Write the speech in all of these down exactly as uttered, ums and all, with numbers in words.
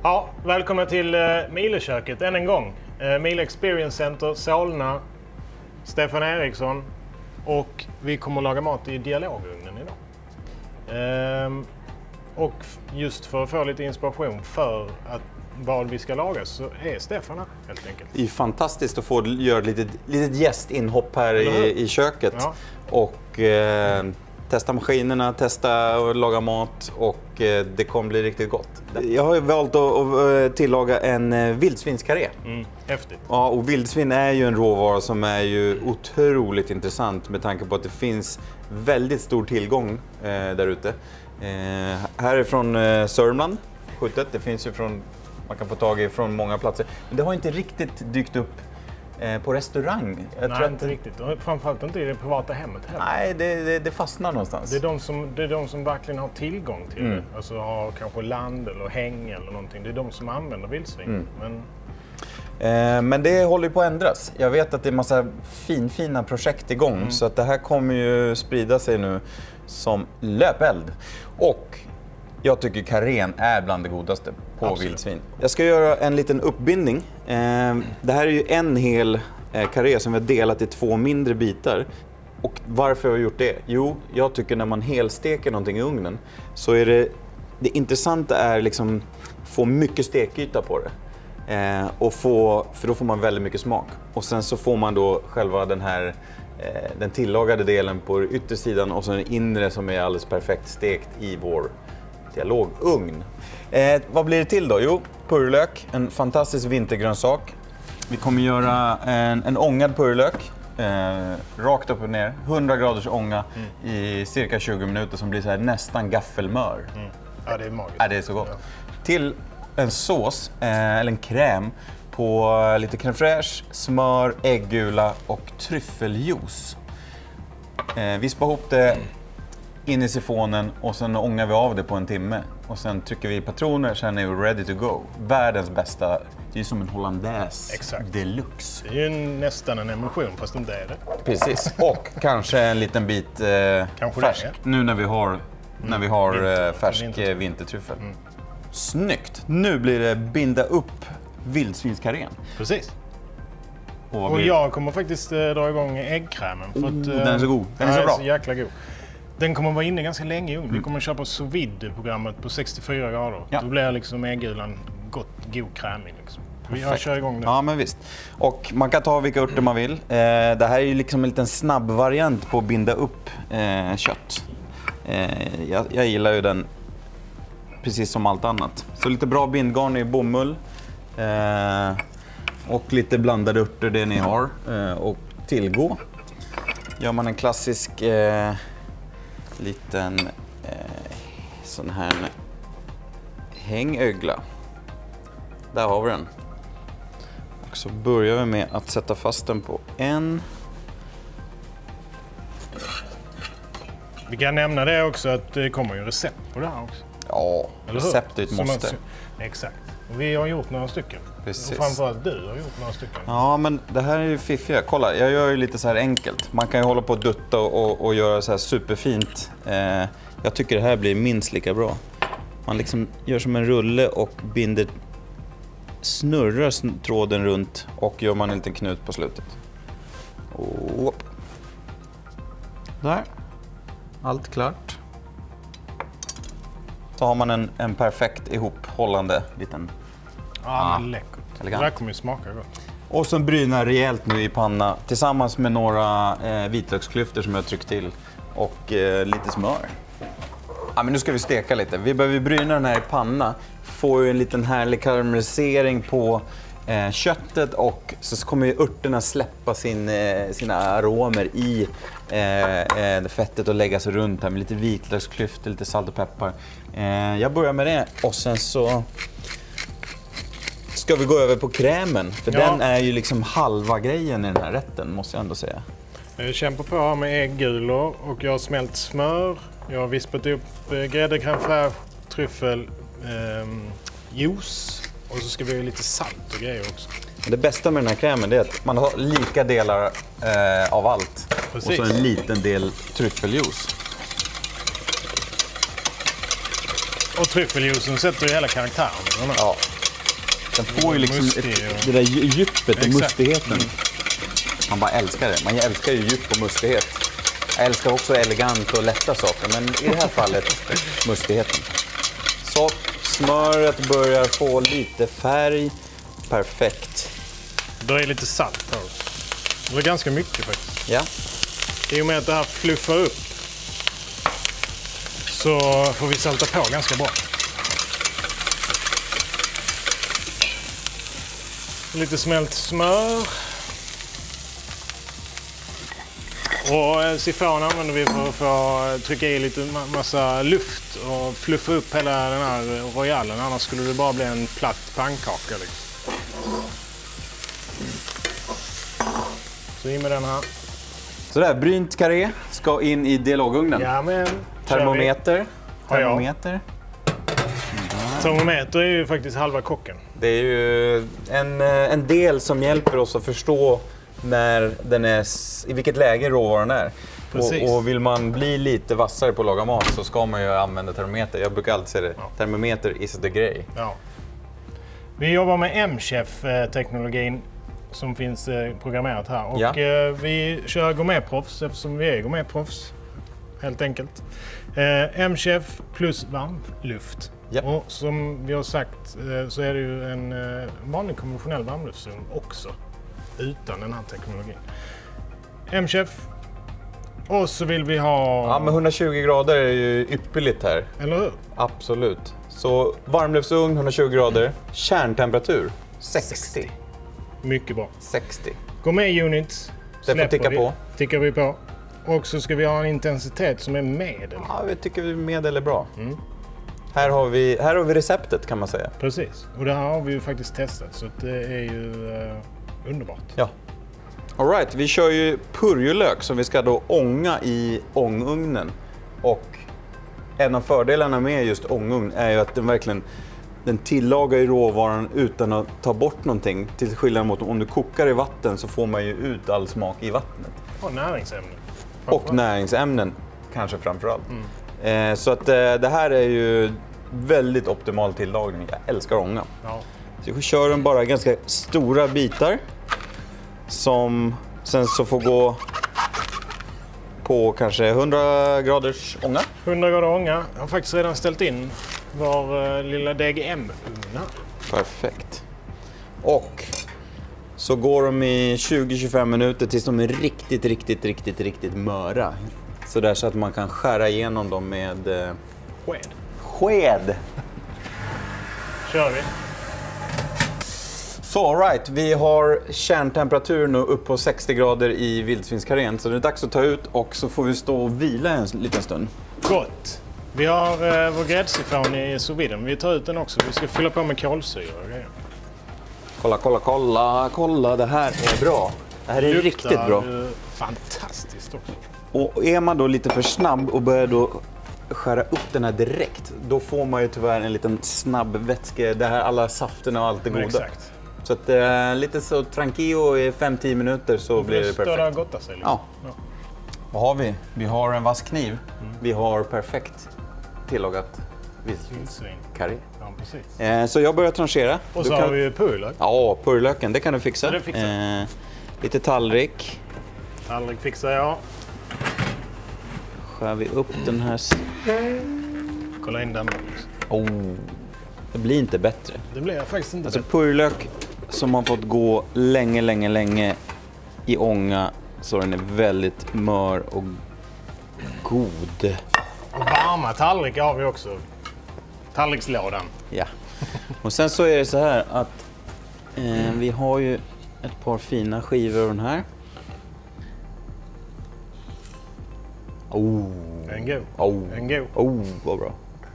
Ja, välkomna till uh, Mileköket än en gång. Uh, Mile Experience Center, Solna, Stefan Eriksson och vi kommer att laga mat i dialogugnen idag. Uh, och just för att få lite inspiration för att vad vi ska laga så är Stefan här helt enkelt. Det är fantastiskt att få göra ett litet, litet gästinhopp här i, i köket ja. och eh, testa maskinerna, testa och laga mat och eh, det kommer bli riktigt gott. Jag har ju valt att, att tillaga en eh, vildsvinskarré. Mm, häftigt. Ja, och vildsvin är ju en råvara som är ju otroligt intressant med tanke på att det finns väldigt stor tillgång eh, där ute. Eh, här är från eh, Sörmland, skjutet. Det finns ju från, man kan få tag i från många platser. Men det har inte riktigt dykt upp eh, på restaurang. Jag Nej, tror inte att, riktigt. Och framförallt inte i det privata hemmet heller. Nej, det, det, det fastnar någonstans. Det är, de som, det är de som verkligen har tillgång till mm. det. Alltså har kanske land eller häng eller någonting. Det är de som använder vildsvin. Mm. Men... Eh, men det håller ju på att ändras. Jag vet att det är massa finfina projekt igång. Mm. Så att det här kommer ju sprida sig nu som löpeld. Och jag tycker karrén är bland det godaste på Absolut. vildsvin. Jag ska göra en liten uppbindning. Eh, det här är ju en hel eh, karré som vi har delat i två mindre bitar. Och varför har jag gjort det? Jo, jag tycker när man helsteker någonting i ugnen så är det, det intressanta är liksom få mycket stekyta på det. Eh, och få, för då får man väldigt mycket smak. Och sen så får man då själva den här eh, den tillagade delen på yttersidan och så den inre som är alldeles perfekt stekt i vår dialogugn. Eh, vad blir det till då? Jo, purjolök, en fantastisk vintergrönsak. Vi kommer göra en, en ångad purjolök, eh, rakt upp och ner, hundra graders ånga mm. i cirka tjugo minuter som blir så här nästan gaffelmör. Mm. Ja, det är magiskt. Ja, det är så gott. Ja. Till en sås, eh, eller en kräm på lite crème fraîche, smör, äggula och tryffeljuice. Eh, vispa ihop det in i sifonen och sen ångar vi av det på en timme. Och sen trycker vi i patroner, sen är vi ready to go. Världens bästa, det är ju som en hollandaise Exakt. Deluxe. Det är ju nästan en emulsion fast inte är det. Precis, och kanske en liten bit eh, färsk. Det, ja. Nu när vi har, mm. när vi har Vinter, eh, färsk vintertryffel. vintertryffel. Mm. Snyggt! Nu blir det binda upp vildsvinskarrén. Precis. Och, och jag kommer faktiskt eh, dra igång äggkrämen. För oh, att, eh, den är så god. Den är så bra. Så jäkla god. Den kommer vara inne ganska länge i ugnen. Mm. Vi kommer att köpa sous vide-programmet på sextiofyra grader. Ja. Då blir liksom äggulan gott, god krämig. Liksom. Vi kör igång nu. Ja, men visst. Och man kan ta vilka örter man vill. Eh, det här är ju liksom en liten snabb variant på att binda upp eh, kött. Eh, jag, jag gillar ju den precis som allt annat. Så lite bra bindgarn i bomull. Eh, och lite blandade örter det ni har. Eh, och tillgå. Gör man en klassisk eh, liten eh, sån här hängögla. Där har vi den. Och så börjar vi med att sätta fast den på en. Vi kan nämna det också att det kommer ju recept på det här också. Ja, recept är ett måste. Man, exakt. Och vi har gjort några stycken. Precis. Och framförallt du har gjort några stycken. Ja, men det här är ju fiffiga. Kolla, jag gör ju lite så här enkelt. Man kan ju hålla på att dutta och, och, och göra så här superfint. Eh, jag tycker det här blir minst lika bra. Man liksom gör som en rulle och binder, snurrar tråden runt och gör man en liten knut på slutet. Och där. Allt klart. Så har man en, en perfekt ihophållande liten... Ja, men läckert. Elegant. Det där kommer ju smaka gott. Och så bryna rejält nu i panna tillsammans med några eh, vitlöksklyftor som jag tryckt till och eh, lite smör. Ja, men nu ska vi steka lite. Vi behöver bryna den här i panna. Får ju en liten härlig karamellisering på eh, köttet och så kommer ju örterna släppa sin, eh, sina aromer i eh, fettet och lägga sig runt här med lite vitlöksklyftor, lite salt och peppar. Eh, jag börjar med det och sen så ska vi gå över på krämen, för ja. den är ju liksom halva grejen i den här rätten, måste jag ändå säga. Jag kämpar på här med äggulor och jag har smält smör. Jag har vispat upp grädde, crème fraîche, tryffel, eh, juice och så ska vi ha lite salt och grejer också. Det bästa med den här krämen är att man har lika delar eh, av allt. Precis. Och så en liten del tryffeljuice. Och tryffeljuicen sätter ju hela karaktären. Ja, Den får ju liksom Mustig, ett, ja. det där djupet och Exakt. mustigheten. Mm. Man bara älskar det. Man älskar ju djup och mustighet. Jag älskar också elegant och lätta saker, men i det här fallet mustigheten. Så smöret börjar få lite färg. Perfekt. Det är lite salt här. Det är ganska mycket faktiskt. Ja. I och med att det här fluffar upp så får vi salta på ganska bra. Lite smält smör. Och sifon använder vi för att få trycka i lite massa luft och fluffa upp hela den här royalen. Annars skulle det bara bli en platt pannkaka. Liksom. Så in med den här. Sådär, brynt karré ska in i dialogugnen. Ja, men Termometer. Har jag. Termometer. Termometer är ju faktiskt halva kocken. Det är ju en, en del som hjälper oss att förstå när den är, i vilket läge råvaran är. Precis. Och, och vill man bli lite vassare på att laga mat så ska man ju använda termometer. Jag brukar alltid säga det. Ja. Termometer is the grej. Ja. Vi jobbar med M-Chef-teknologin som finns programmerat här. Och Ja. vi kör gourmetproffs eftersom vi är gourmetproffs. Helt enkelt. M-Chef plus varmluft. Ja. Och som vi har sagt så är det ju en vanlig konventionell varmluftsugn också. Utan den här teknologin. M-Chef. Och så vill vi ha... Ja, men hundratjugo grader är ju ypperligt här. Eller hur? Absolut. Så varmluftsugn, hundratjugo grader. Kärntemperatur, sextio. Mycket bra. sextio. Gourmet units. Det får ticka vi, på. Tickar vi på. Och så ska vi ha en intensitet som är medel. Ja, vi tycker medel är bra. Mm. Här har, vi, här har vi receptet kan man säga. Precis. Och det här har vi ju faktiskt testat. Så det är ju eh, underbart. Ja. All right, vi kör ju purjolök som vi ska då ånga i ångugnen. Och en av fördelarna med just ångugn är ju att den verkligen den tillagar i råvaran utan att ta bort någonting. Till skillnad mot om du kokar i vatten så får man ju ut all smak i vattnet. Och näringsämnen. Och näringsämnen kanske framförallt. Mm. Eh, så att eh, det här är ju väldigt optimal tillagning. Jag älskar ånga. Ja. Så vi kör den bara ganska stora bitar som sen så får gå på kanske hundra graders ånga. hundra grader ånga. Jag har faktiskt redan ställt in vår uh, lilla D G M-ugn här. Perfekt. Och så går de i tjugo till tjugofem minuter tills de är riktigt, riktigt, riktigt, riktigt möra. Så där så att man kan skära igenom dem med eh, Sked. sked. Kör vi. Så all right, vi har kärntemperatur nu upp på sextio grader i vildsvinskarrén. Så det är dags att ta ut och så får vi stå och vila en liten stund. Gott. Vi har uh, vår gräddsifon i sous viden. Vi tar ut den också. Vi ska fylla på med kolsyra och grejer. Kolla, kolla, kolla, kolla. Det här är bra. Det här är Luktar riktigt bra. ju fantastiskt också. Och är man då lite för snabb och börjar då skära upp den här direkt, då får man ju tyvärr en liten snabb vätske. Det här alla safterna och allt det goda. Exakt. Så att eh, lite så tranquillo i fem till tio minuter så blir det perfekt. Det gotta sig lite. Ja. Ja. Vad har vi? Vi har en vass kniv. Mm. Vi har perfekt tillagat vildsvin. Curry. Ja, precis. Eh, så jag börjar tranchera. Och så du kan... har vi purjolök. Ja, purjolöken, det kan du fixa. Det fixar. Eh, lite tallrik. Tallrik fixar jag. Skär vi upp den här. Kolla in den. Oh, det blir inte bättre. Det blir faktiskt inte Alltså bättre. purjolök som har fått gå länge, länge, länge i ånga så den är väldigt mör och god. Och varma tallrikar har vi också. Tallrikslådan. Ja. Och sen så är det så här att eh, vi har ju ett par fina skivor av den här. Oh. En god. Oh. En god. Oh, vad bra.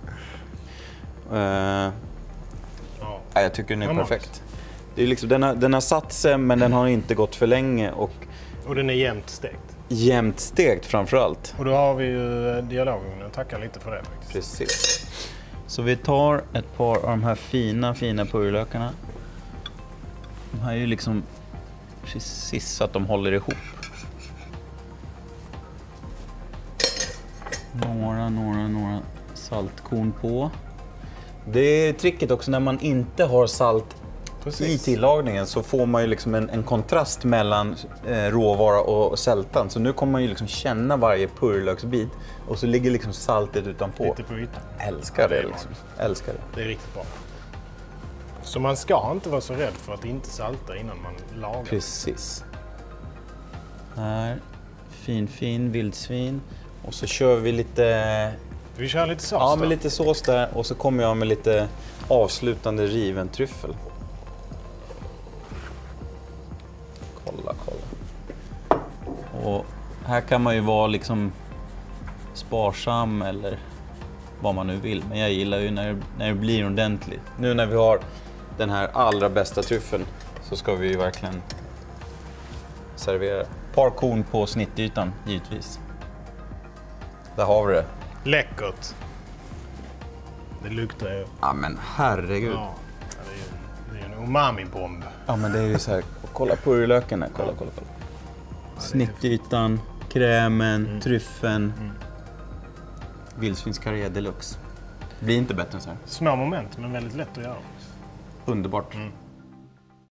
Eh, Ja. jag tycker den är Normalt. perfekt. Det är liksom, den, har, den har satt sig men den har inte gått för länge och Och den är jämnt stekt. jämnt stekt framförallt. Och då har vi ju dialogugnen. Tackar lite för det faktiskt. Precis. Så vi tar ett par av de här fina, fina purjolökarna. De här är ju liksom precis så att de håller ihop. Några, några, några saltkorn på. Det är tricket också när man inte har salt Precis. i tillagningen så får man ju liksom en, en kontrast mellan eh, råvara och, och sältan. Så nu kommer man ju liksom känna varje purjolöksbit och så ligger liksom saltet utanpå. Lite på ytan. Älskar Ja, det det är liksom. Älskar det. Det är riktigt bra. Så man ska inte vara så rädd för att inte salta innan man lagar. Precis. Här, fin fin vildsvin. Och så kör vi lite... Vi kör lite sås Ja, då. med lite sås där. Och så kommer jag med lite avslutande riven tryffel. Kolla, kolla. Och här kan man ju vara liksom sparsam eller vad man nu vill. Men jag gillar ju när, när det blir ordentligt. Nu när vi har den här allra bästa tryffeln så ska vi ju verkligen servera. Ett par korn på snittytan, givetvis. Där har vi det. Läckert. Det luktar ju. Ja men herregud. Ja, det är ju det är en umami-bomb. Ja men det är ju så här. Kolla purjolöken här. Kolla, kolla, kolla. Snittytan, krämen, mm. tryffeln. Mm. Vildsvinskarré deluxe. Det blir inte bättre än så här. Små moment men väldigt lätt att göra. Underbart. Mm.